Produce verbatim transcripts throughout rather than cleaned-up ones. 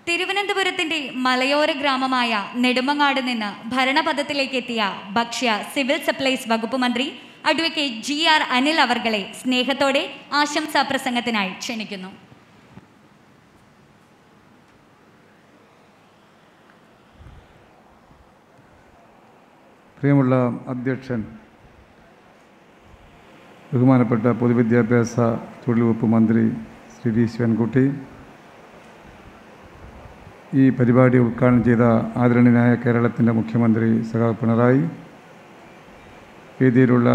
തിരുവനന്തപുരത്തിന്റെ മലയോര ഗ്രാമമായ നെടുമങ്ങാട് നിന്ന് ഭരണപദത്തിലേക്ക് എത്തിയ ഭക്ഷ്യ സിവിൽ സപ്ലൈസ് വകുപ്പ് മന്ത്രി അഡ്വക്കേറ്റ് ജി ആർ അനിൽ അവർകളെ സ്നേഹത്തോടെ ആശംസാ പ്രസംഗത്തിനായി ക്ഷണിക്കുന്നു. പ്രിയമുള്ള അധ്യക്ഷൻ, ബഹുമാനപ്പെട്ട പൊതുവിദ്യാഭ്യാസ തൊഴിൽ വകുപ്പ് മന്ത്രി ശ്രീ വി ശിവൻകുട്ടി, ഈ പരിപാടി ഉദ്ഘാടനം ചെയ്ത ആദരണീയനായ കേരളത്തിൻ്റെ മുഖ്യമന്ത്രി സഖാവ് പിണറായി, വേദിയിലുള്ള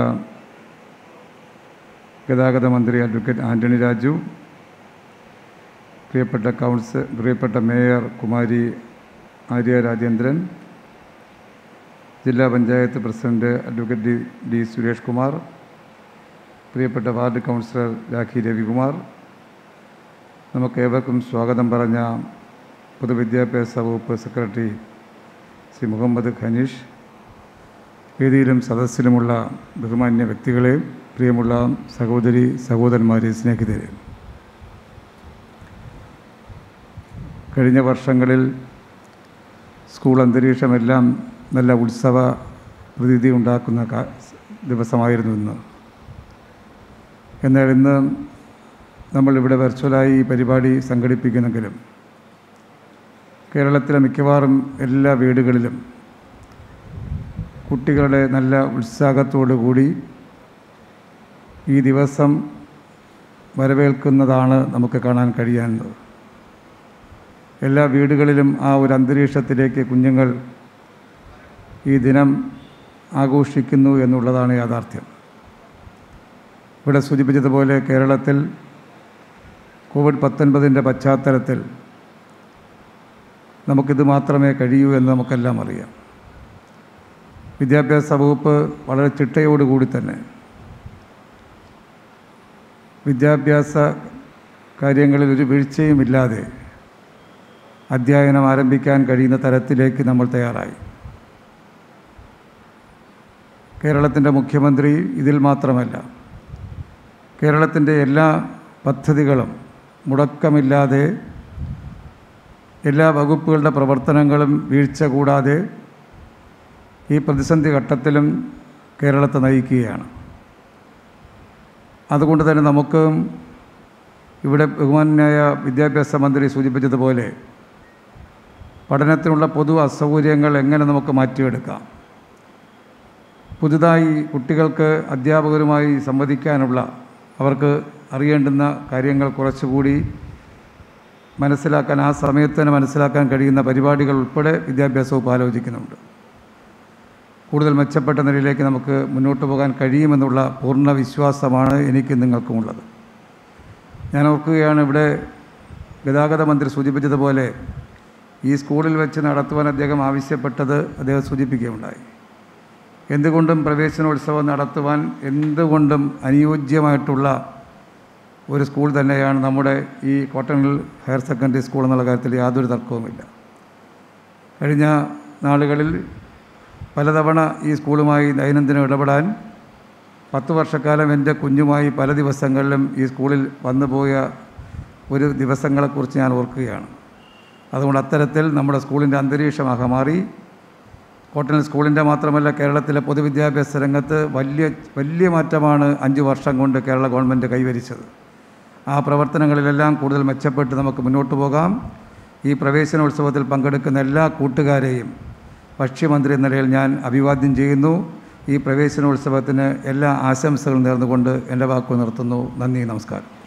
ഗതാഗത മന്ത്രി അഡ്വക്കേറ്റ് ആൻ്റണി രാജു, പ്രിയപ്പെട്ട കൗൺസിൽ പ്രിയപ്പെട്ട മേയർ കുമാരി ആര്യ രാജേന്ദ്രൻ, ജില്ലാ panchayat president advocate D D Suresh Kumar, പ്രിയപ്പെട്ട വാർഡ് കൗൺസിലർ രാഖി രവികുമാർ, നമുക്കേവർക്കും സ്വാഗതം പറഞ്ഞ പൊതുവിദ്യാഭ്യാസ വകുപ്പ് സെക്രട്ടറി ശ്രീ മുഹമ്മദ് ഖനീഷ്, വേദിയിലും സദസ്സിലുമുള്ള ബഹുമാന്യ വ്യക്തികളെ, പ്രിയമുള്ള സഹോദരി സഹോദരന്മാരെ, സ്നേഹിതരെ, കഴിഞ്ഞ വർഷങ്ങളിൽ സ്കൂൾ അന്തരീക്ഷമെല്ലാം നല്ല ഉത്സവ പ്രതീതി ഉണ്ടാക്കുന്ന ദിവസമായിരുന്നു ഇന്ന്. എന്നാൽ ഇന്ന് നമ്മളിവിടെ വെർച്വലായി ഈ പരിപാടി സംഘടിപ്പിക്കുന്നെങ്കിലും കേരളത്തിലെ മിക്കവാറും എല്ലാ വീടുകളിലും കുട്ടികളുടെ നല്ല ഉത്സാഹത്തോടു കൂടി ഈ ദിവസം വരവേൽക്കുന്നതാണ് നമുക്ക് കാണാൻ കഴിയുന്നത്. എല്ലാ വീടുകളിലും ആ ഒരു അന്തരീക്ഷത്തിലേക്ക് കുഞ്ഞുങ്ങൾ ഈ ദിനം ആഘോഷിക്കുന്നു എന്നുള്ളതാണ് യാഥാർത്ഥ്യം. ഇവിടെ സൂചിപ്പിച്ചതുപോലെ കേരളത്തിൽ കോവിഡ് പത്തൊൻപതിൻ്റെ പശ്ചാത്തലത്തിൽ നമുക്കിത് മാത്രമേ കഴിയൂ എന്ന് നമുക്കെല്ലാം അറിയാം. വിദ്യാഭ്യാസ വകുപ്പ് വളരെ ചിട്ടയോടുകൂടി തന്നെ വിദ്യാഭ്യാസ കാര്യങ്ങളിൽ ഒരു വീഴ്ചയുമില്ലാതെ അധ്യയനം ആരംഭിക്കാൻ കഴിയുന്ന തരത്തിലേക്ക് നമ്മൾ തയ്യാറായി. കേരളത്തിൻ്റെ മുഖ്യമന്ത്രി ഇതിൽ മാത്രമല്ല, കേരളത്തിൻ്റെ എല്ലാ പദ്ധതികളും മുടക്കമില്ലാതെ എല്ലാ വകുപ്പുകളുടെ പ്രവർത്തനങ്ങളും വീഴ്ച കൂടാതെ ഈ പ്രതിസന്ധി ഘട്ടത്തിലും കേരളത്തെ നയിക്കുകയാണ്. അതുകൊണ്ട് തന്നെ നമുക്ക് ഇവിടെ ബഹുമാന്യനായ വിദ്യാഭ്യാസ മന്ത്രി സൂചിപ്പിച്ചതുപോലെ പഠനത്തിനുള്ള പൊതു അസൗകര്യങ്ങൾ എങ്ങനെ നമുക്ക് മാറ്റിയെടുക്കാം, പുതുതായി കുട്ടികൾക്ക് അധ്യാപകരുമായി സംവദിക്കാനുള്ള, അവർക്ക് അറിയേണ്ടുന്ന കാര്യങ്ങൾ കുറച്ചുകൂടി മനസ്സിലാക്കാൻ, ആ സമയത്ത് തന്നെ മനസ്സിലാക്കാൻ കഴിയുന്ന പരിപാടികൾ ഉൾപ്പെടെ വിദ്യാഭ്യാസ വകുപ്പ് ആലോചിക്കുന്നുണ്ട്. കൂടുതൽ മെച്ചപ്പെട്ട നിലയിലേക്ക് നമുക്ക് മുന്നോട്ട് പോകാൻ കഴിയുമെന്നുള്ള പൂർണ്ണ വിശ്വാസമാണ് എനിക്കും നിങ്ങൾക്കുമുള്ളത്. ഞാൻ ഓർക്കുകയാണ്, ഇവിടെ ഗതാഗത മന്ത്രി സൂചിപ്പിച്ചതുപോലെ ഈ സ്കൂളിൽ വെച്ച് നടത്തുവാൻ അദ്ദേഹം ആവശ്യപ്പെട്ടത് അദ്ദേഹം സൂചിപ്പിക്കുകയുണ്ടായി. എന്തുകൊണ്ടും പ്രവേശനോത്സവം നടത്തുവാൻ എന്തുകൊണ്ടും അനുയോജ്യമായിട്ടുള്ള ഒരു സ്കൂൾ തന്നെയാണ് നമ്മുടെ ഈ കോട്ടണിൽ ഹയർ സെക്കൻഡറി സ്കൂൾ എന്നുള്ള കാര്യത്തിൽ യാതൊരു തർക്കവുമില്ല. കഴിഞ്ഞ നാളുകളിൽ പലതവണ ഈ സ്കൂളുമായി ദൈനംദിനം ഇടപെടാൻ പത്ത് വർഷക്കാലം എൻ്റെ കുഞ്ഞുമായി പല ദിവസങ്ങളിലും ഈ സ്കൂളിൽ വന്നുപോയ ഒരു ദിവസങ്ങളെക്കുറിച്ച് ഞാൻ ഓർക്കുകയാണ്. അതുകൊണ്ട് അത്തരത്തിൽ നമ്മുടെ സ്കൂളിൻ്റെ അന്തരീക്ഷமாக മാറി. കോട്ടണിൽ സ്കൂളിൻ്റെ മാത്രമല്ല, കേരളത്തിലെ പൊതുവിദ്യാഭ്യാസ രംഗത്ത് വലിയ വലിയ മാറ്റമാണ് അഞ്ച് വർഷം കൊണ്ട് കേരള ഗവൺമെൻറ് കൈവരിച്ചത്. ആ പ്രവർത്തനങ്ങളിലെല്ലാം കൂടുതൽ മെച്ചപ്പെട്ട് നമുക്ക് മുന്നോട്ട് പോകാം. ഈ പ്രവേശനോത്സവത്തിൽ പങ്കെടുക്കുന്ന എല്ലാ കൂട്ടുകാരെയും ഭക്ഷ്യമന്ത്രി എന്ന നിലയിൽ ഞാൻ അഭിവാദ്യം ചെയ്യുന്നു. ഈ പ്രവേശനോത്സവത്തിന് എല്ലാ ആശംസകളും നേർന്നുകൊണ്ട് എൻ്റെ വാക്കുകൾ നിർത്തുന്നു. നന്ദി, നമസ്കാരം.